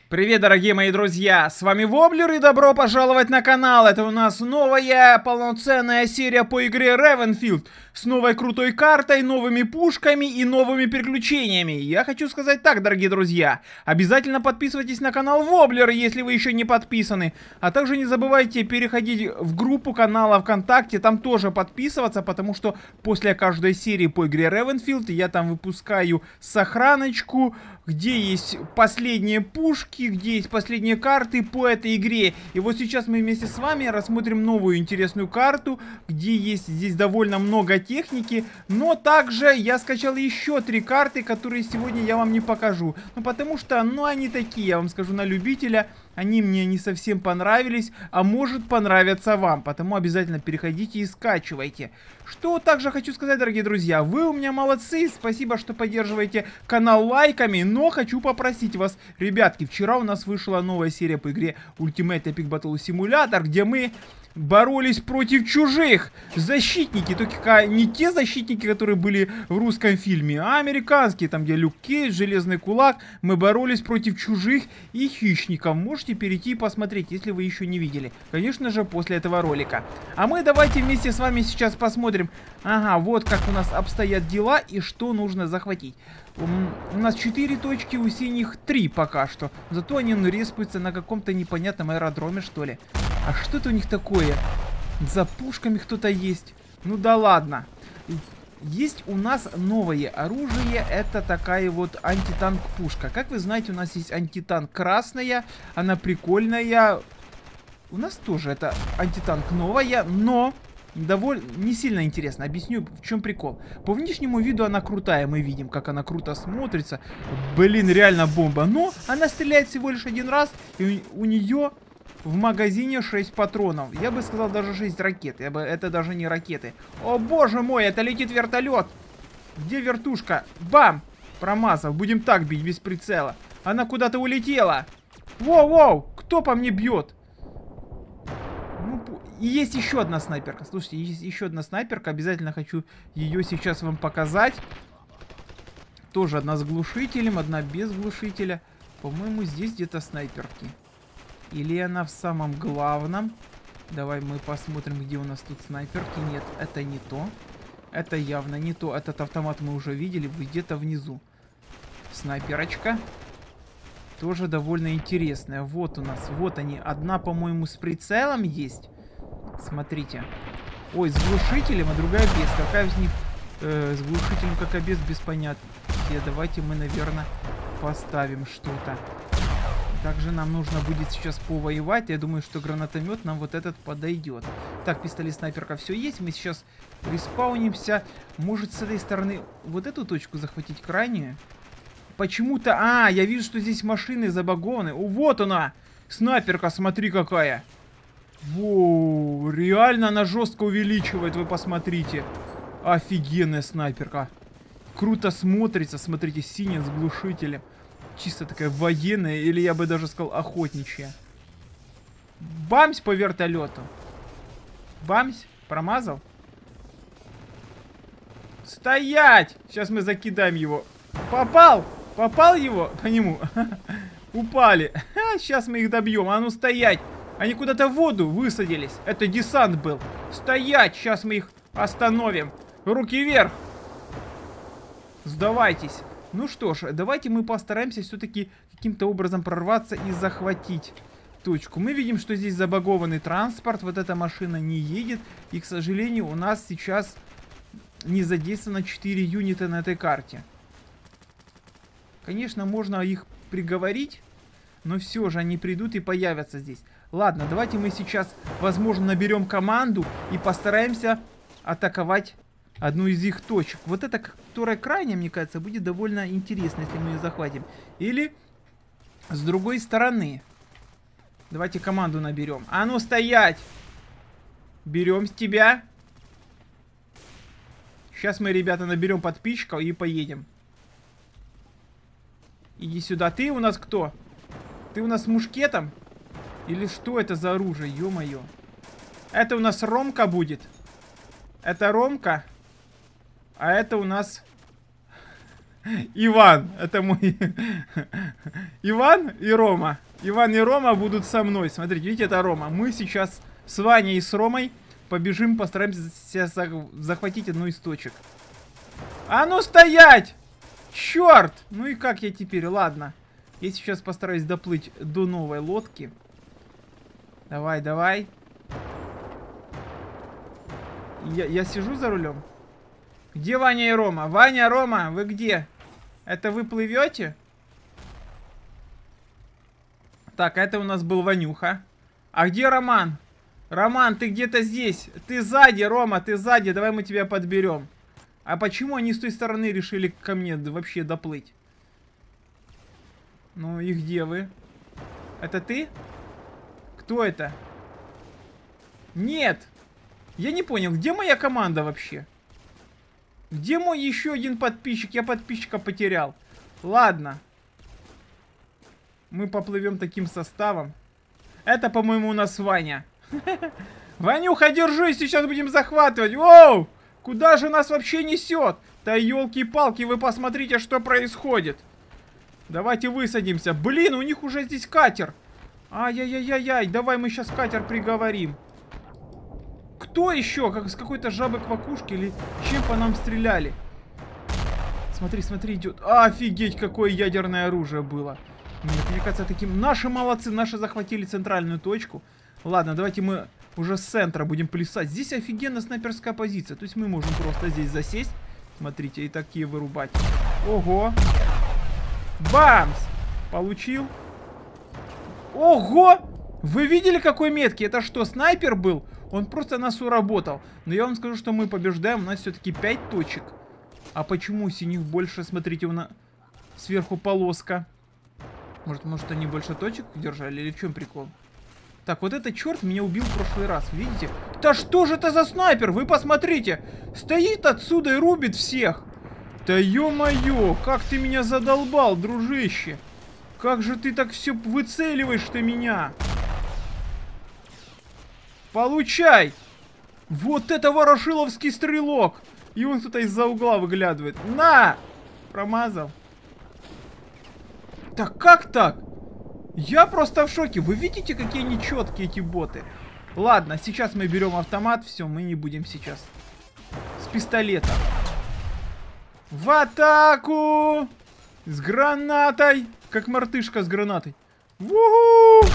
Привет, дорогие мои друзья! С вами Воблер и добро пожаловать на канал! Это у нас новая полноценная серия по игре Ravenfield с новой крутой картой, новыми пушками и новыми приключениями. Я хочу сказать так, дорогие друзья, обязательно подписывайтесь на канал Воблер, если вы еще не подписаны. А также не забывайте переходить в группу канала ВКонтакте, там тоже подписываться, потому что после каждой серии по игре Ravenfield я там выпускаю сохраночку, где есть последние пушки, где есть последние карты по этой игре. И вот сейчас мы вместе с вами рассмотрим новую интересную карту, где есть здесь довольно много техники. Но также я скачал еще 3 карты, которые сегодня я вам не покажу. Ну потому что, они такие, я вам скажу, на любителя. Они мне не совсем понравились, а может понравятся вам. Потому обязательно переходите и скачивайте. Что также хочу сказать, дорогие друзья, вы у меня молодцы. Спасибо, что поддерживаете канал лайками. Но хочу попросить вас, ребятки, вчера у нас вышла новая серия по игре Ultimate Epic Battle Simulator, где мы боролись против чужих. Защитники, только не те защитники, которые были в русском фильме, а американские, там где Люк Кейдж, Железный Кулак. Мы боролись против чужих и хищников. Можете перейти и посмотреть, если вы еще не видели. Конечно же, после этого ролика. А мы давайте вместе с вами сейчас посмотрим. Ага, вот как у нас обстоят дела и что нужно захватить. У нас 4 точки, у синих 3 пока что. Зато они респаются на каком-то непонятном аэродроме, что ли. А что это у них такое? За пушками кто-то есть. Ну да ладно. Есть у нас новое оружие. Это такая вот антитанк пушка. Как вы знаете, у нас есть антитанк красная. Она прикольная. У нас тоже это антитанк новая, но довольно не сильно интересно. Объясню, в чем прикол. По внешнему виду она крутая. Мы видим, как она круто смотрится. Блин, реально бомба. Но она стреляет всего лишь один раз. И у нее в магазине 6 патронов. Я бы сказал, даже 6 ракет. Это даже не ракеты. О боже мой, это летит вертолет. Где вертушка? Бам! Промазал. Будем так бить, без прицела. Она куда-то улетела. Воу-воу! Кто по мне бьет? И есть еще одна снайперка. Слушайте, есть еще одна снайперка. Обязательно хочу ее сейчас вам показать. Тоже одна с глушителем, одна без глушителя. По-моему, здесь где-то снайперки. Или она в самом главном? Давай мы посмотрим, где у нас тут снайперки. Нет, это не то. Это явно не то. Этот автомат мы уже видели. Где-то внизу. Снайперочка. Тоже довольно интересная. Вот у нас. Вот они. Одна, по-моему, с прицелом есть. Смотрите. Ой, с глушителем, а другая без. Какая из них с глушителем, какая без понятно. Давайте мы, наверное, поставим что-то. Также нам нужно будет сейчас повоевать. Я думаю, что гранатомет нам вот этот подойдет. Так, пистолет-снайперка все есть. Мы сейчас респаунимся. Может, с этой стороны вот эту точку захватить, крайнюю? Почему-то... я вижу, что здесь машины забагованы. О, вот она! Снайперка, смотри какая! Воу, реально она жестко увеличивает, вы посмотрите. Офигенная снайперка. Круто смотрится, смотрите, синяя с глушителем. Чисто такая военная, или я бы даже сказал охотничья. Бамсь по вертолету. Бамсь, промазал. Стоять! Сейчас мы закидаем его. Попал! Попал его по нему. Упали. Сейчас мы их добьем. А ну стоять! Они куда-то в воду высадились. Это десант был. Стоять! Сейчас мы их остановим. Руки вверх. Сдавайтесь. Ну что ж, давайте мы постараемся все-таки каким-то образом прорваться и захватить точку. Мы видим, что здесь забагованный транспорт. Вот эта машина не едет. И, к сожалению, у нас сейчас не задействовано 4 юнита на этой карте. Конечно, можно их приговорить, но все же они придут и появятся здесь. Ладно, давайте мы сейчас, возможно, наберем команду и постараемся атаковать одну из их точек. Вот эта, которая крайняя, мне кажется, будет довольно интересно, если мы ее захватим. Или с другой стороны. Давайте команду наберем. А ну стоять! Берем с тебя. Сейчас мы, ребята, наберем подписчиков и поедем. Иди сюда. Ты у нас кто? Ты у нас с мушкетом? Или что это за оружие? Ё-моё. Это у нас Ромка будет. Это Ромка. А это у нас Иван, это мой... Иван и Рома. Иван и Рома будут со мной. Смотрите, видите, это Рома. Мы сейчас с Ваней и с Ромой побежим, постараемся захватить одну из точек. А ну стоять! Черт! Ну и как я теперь? Ладно. Я сейчас постараюсь доплыть до новой лодки. Давай, давай. Я сижу за рулем. Где Ваня и Рома? Ваня, Рома, вы где? Это вы плывете? Так, это у нас был Ванюха. А где Роман? Роман, ты где-то здесь. Ты сзади, Рома, ты сзади. Давай мы тебя подберем. А почему они с той стороны решили ко мне вообще доплыть? Ну и где вы? Это ты? Кто это? Нет. Я не понял, где моя команда вообще? Где мой еще один подписчик? Я подписчика потерял. Ладно. Мы поплывем таким составом. Это, по-моему, у нас Ваня. Ванюха, держись, сейчас будем захватывать. Воу! Куда же нас вообще несет? Да елки-палки, вы посмотрите, что происходит. Давайте высадимся. Блин, у них уже здесь катер. Ай-яй-яй-яй, давай мы сейчас катер приговорим. Кто еще? Как с какой-то жабы-квакушки или чем по нам стреляли? Смотри, смотри, идет. Офигеть, какое ядерное оружие было. Нет, мне кажется, таким... Наши молодцы, наши захватили центральную точку. Ладно, давайте мы уже с центра будем плясать. Здесь офигенная снайперская позиция. То есть мы можем просто здесь засесть. Смотрите, и такие вырубать. Ого! Бамс! Получил. Ого! Вы видели, какой меткий? Это что, снайпер был? Он просто нас уработал. Но я вам скажу, что мы побеждаем. У нас все-таки 5 точек. А почему у синих больше? Смотрите, у нас сверху полоска. Может они больше точек держали? Или в чем прикол? Так, вот этот черт меня убил в прошлый раз. Видите? Да что же это за снайпер? Вы посмотрите. Стоит отсюда и рубит всех. Да ё-моё, как ты меня задолбал, дружище. Как же ты так все выцеливаешь-то меня? Получай! Вот это ворошиловский стрелок! И он кто-то из-за угла выглядывает. На! Промазал. Так как так? Я просто в шоке. Вы видите, какие они четкие, эти боты? Ладно, сейчас мы берем автомат. Все, мы не будем сейчас. С пистолета. В атаку! С гранатой! Как мартышка с гранатой. Ву-ху!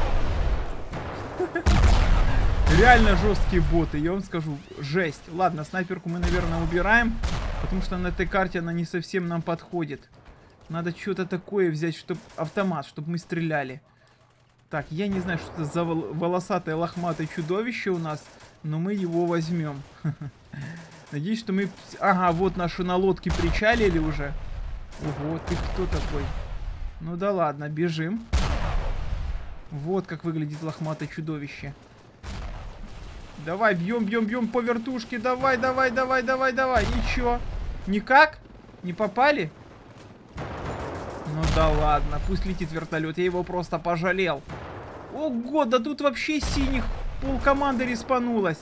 Реально жесткие боты, я вам скажу, жесть. Ладно, снайперку мы, наверное, убираем, потому что на этой карте она не совсем нам подходит. Надо что-то такое взять, чтобы автомат, чтобы мы стреляли. Так, я не знаю, что это за волосатое лохматое чудовище у нас, но мы его возьмем. Надеюсь, что мы... Ага, вот наши на лодке причалили уже. Ого, ты кто такой? Ну да ладно, бежим. Вот как выглядит лохматое чудовище. Давай, бьем по вертушке. Давай. И чё? Никак? Не попали? Ну да ладно, пусть летит вертолет. Я его просто пожалел. Ого, да тут вообще синих полкоманды респанулась.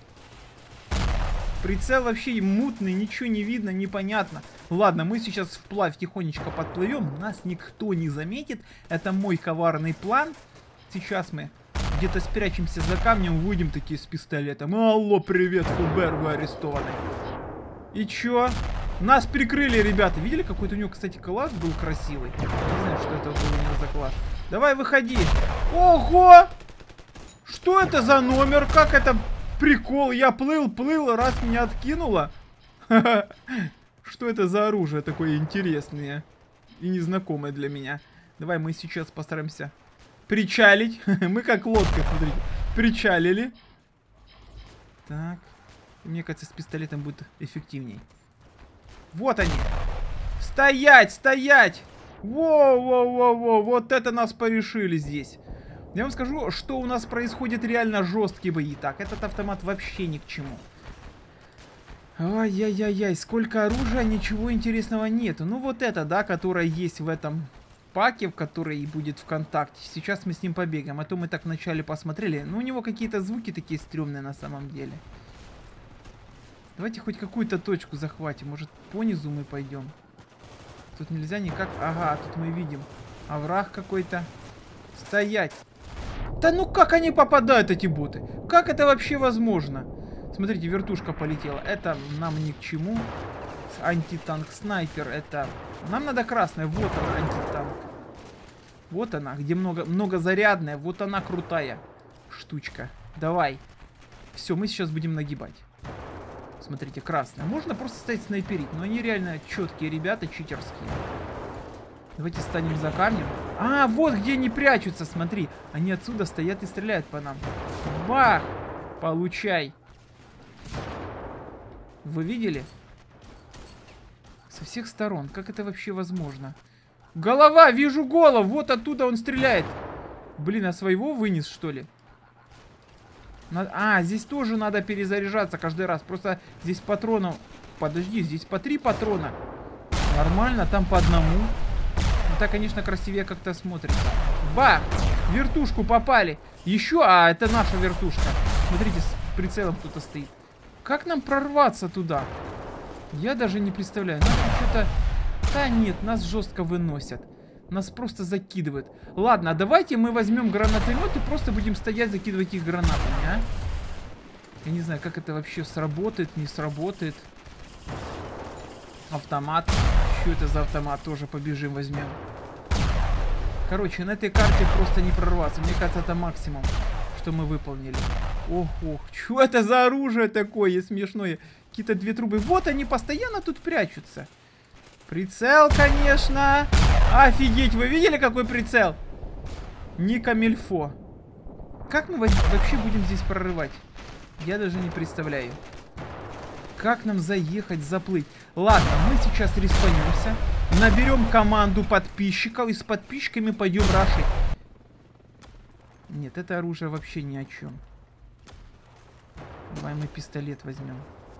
Прицел вообще мутный, ничего не видно, непонятно. Ладно, мы сейчас вплавь тихонечко подплывем. Нас никто не заметит. Это мой коварный план. Сейчас мы где-то спрячемся за камнем, выйдем такие с пистолетом. Алло, привет, ФБР, вы арестованы. И чё? Нас прикрыли, ребята. Видели, какой-то у него, кстати, калаш был красивый? Не знаю, что это был у него за калаш. Давай, выходи. Ого! Что это за номер? Как это прикол? Я плыл, раз меня откинуло. Что это за оружие такое интересное и незнакомое для меня? Давай мы сейчас постараемся причалить. Мы как лодка, смотрите. Причалили. Так. Мне кажется, с пистолетом будет эффективней. Вот они. Стоять, стоять. Воу. Вот это нас порешили здесь. Я вам скажу, что у нас происходит реально жесткие бои. Так, этот автомат вообще ни к чему. Ай-яй-яй-яй, сколько оружия, ничего интересного нету. Ну вот это, да, которое есть в этом паке, в который будет ВКонтакте. Сейчас мы с ним побегаем, а то мы так вначале посмотрели. Ну у него какие-то звуки такие стрёмные на самом деле. Давайте хоть какую-то точку захватим. Может, по низу мы пойдем. Тут нельзя никак... Ага, тут мы видим овраг какой-то. Стоять. Да ну как они попадают, эти боты? Как это вообще возможно? Смотрите, вертушка полетела. Это нам ни к чему. Антитанк-снайпер. Это... Нам надо красная. Вот она, антитанк. Вот она, где многозарядная. Вот она, крутая штучка. Давай. Все, мы сейчас будем нагибать. Смотрите, красная. Можно просто стоять снайперить. Но они реально четкие ребята, читерские. Давайте станем за камнем. А, вот где они прячутся, смотри. Они отсюда стоят и стреляют по нам. Бах! Получай. Вы видели? Со всех сторон. Как это вообще возможно? Голова! Вижу голову! Вот оттуда он стреляет. Блин, а своего вынес, что ли? А, здесь тоже надо перезаряжаться каждый раз. Просто здесь патронов... Подожди, здесь по 3 патрона. Нормально, там по одному. Это, конечно, красивее как-то смотрится. Бах! Вертушку попали. Еще... А, это наша вертушка. Смотрите, с прицелом кто-то стоит. Как нам прорваться туда? Я даже не представляю. Нас что-то... Да нет, нас жестко выносят. Нас просто закидывают. Ладно, давайте мы возьмем гранатомет и просто будем стоять, закидывать их гранатами, а? Я не знаю, как это вообще сработает, не сработает. Автомат. Что это за автомат? Тоже побежим, возьмем. Короче, на этой карте просто не прорваться. Мне кажется, это максимум, что мы выполнили. Ох, ох, что это за оружие такое смешное? Какие-то 2 трубы. Вот они постоянно тут прячутся. Прицел, конечно. Офигеть, вы видели, какой прицел? Не камильфо. Как мы вообще будем здесь прорывать? Я даже не представляю. Как нам заехать, заплыть? Ладно, мы сейчас респанемся. Наберем команду подписчиков и с подписчиками пойдем рашить. Нет, это оружие вообще ни о чем. Давай мы пистолет возьмем.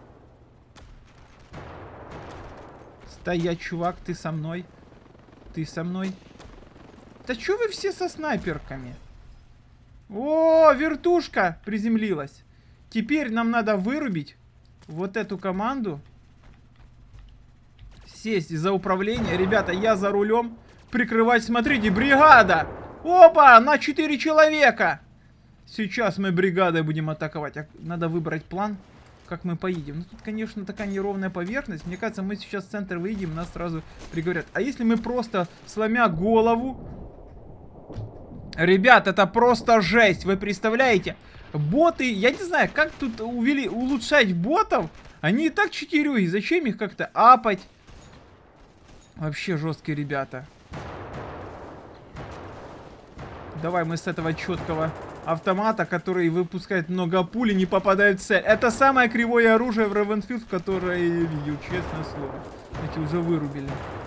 Стоять, чувак, ты со мной. Ты со мной. Да чё вы все со снайперками? О, вертушка приземлилась. Теперь нам надо вырубить вот эту команду. Сесть за управление. Ребята, я за рулем. Прикрывать, смотрите, бригада. Опа, на 4 человека. Сейчас мы бригадой будем атаковать. Надо выбрать план, как мы поедем. Ну, тут, конечно, такая неровная поверхность. Мне кажется, мы сейчас в центр выйдем, нас сразу приговорят. А если мы просто, сломя голову... Ребят, это просто жесть. Вы представляете? Боты, я не знаю, как тут улучшать ботов. Они и так читерюги. Зачем их как-то апать? Вообще жесткие ребята. Давай мы с этого четкого автомата, который выпускает много пуль и не попадает в цель. Это самое кривое оружие в Ravenfield, которое я видел, честное слово. Эти уже вырубили.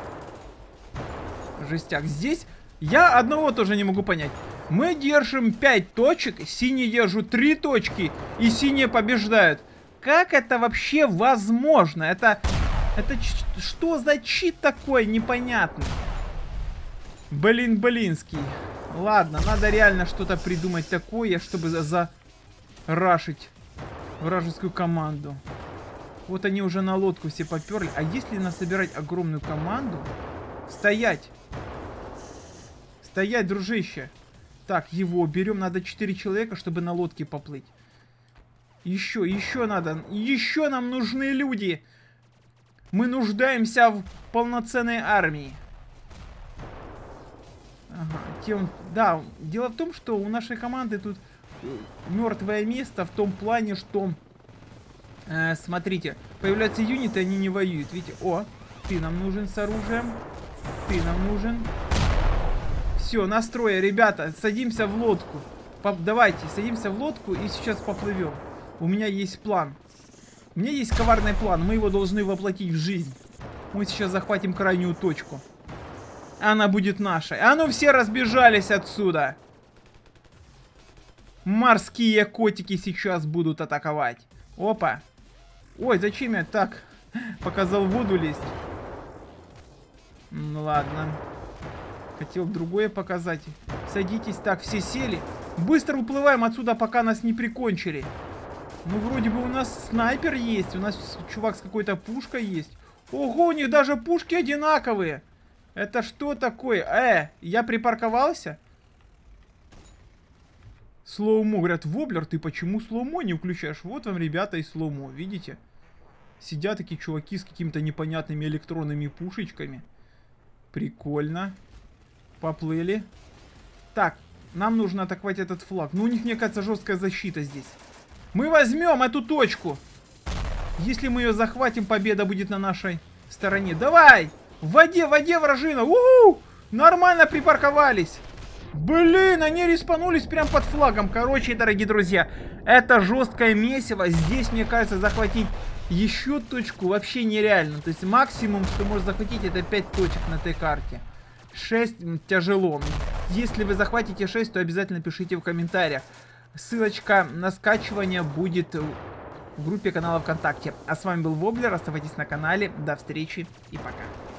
Жестяк. Здесь я одного тоже не могу понять. Мы держим 5 точек, синие держат 3 точки, и синие побеждают. Как это вообще возможно? Это что за чит такой непонятный? Блин, блинский. Ладно, надо реально что-то придумать такое, чтобы зарашить вражескую команду. Вот они уже на лодку все поперли. А если насобирать огромную команду? Стоять! Стоять, дружище! Так, его берем. Надо 4 человека, чтобы на лодке поплыть. Еще надо. Еще нам нужны люди. Мы нуждаемся в полноценной армии. Ага, да, дело в том, что у нашей команды тут мертвое место в том плане, что, смотрите, появляются юниты, они не воюют. Видите, о, ты нам нужен с оружием, ты нам нужен. Все, настроя, ребята, садимся в лодку. Давайте, садимся в лодку и сейчас поплывем. У меня есть план. У меня есть коварный план, мы его должны воплотить в жизнь. Мы сейчас захватим крайнюю точку. Она будет нашей. А ну все разбежались отсюда. Морские котики сейчас будут атаковать. Опа. Ой, зачем я так показал в воду лезть? Ну ладно. Хотел другое показать. Садитесь. Так, все сели. Быстро уплываем отсюда, пока нас не прикончили. Ну, вроде бы у нас снайпер есть. У нас чувак с какой-то пушкой есть. Ого, у них даже пушки одинаковые. Это что такое? Я припарковался? Слоумо. Говорят, Воблер, ты почему слоумо не включаешь? Вот вам, ребята, и слоумо. Видите? Сидят такие чуваки с какими-то непонятными электронными пушечками. Прикольно. Поплыли. Так, нам нужно атаковать этот флаг. Ну, у них, мне кажется, жесткая защита здесь. Мы возьмем эту точку. Если мы ее захватим, победа будет на нашей стороне. Давай! В воде, вражина! У-у-у! Нормально припарковались. Блин, они респанулись прям под флагом. Короче, дорогие друзья, это жесткое месиво. Здесь, мне кажется, захватить еще точку вообще нереально. То есть максимум, что можно захватить, это 5 точек на этой карте. 6 тяжело. Если вы захватите 6, то обязательно пишите в комментариях. Ссылочка на скачивание будет в группе канала ВКонтакте. А с вами был Воблер. Оставайтесь на канале. До встречи и пока.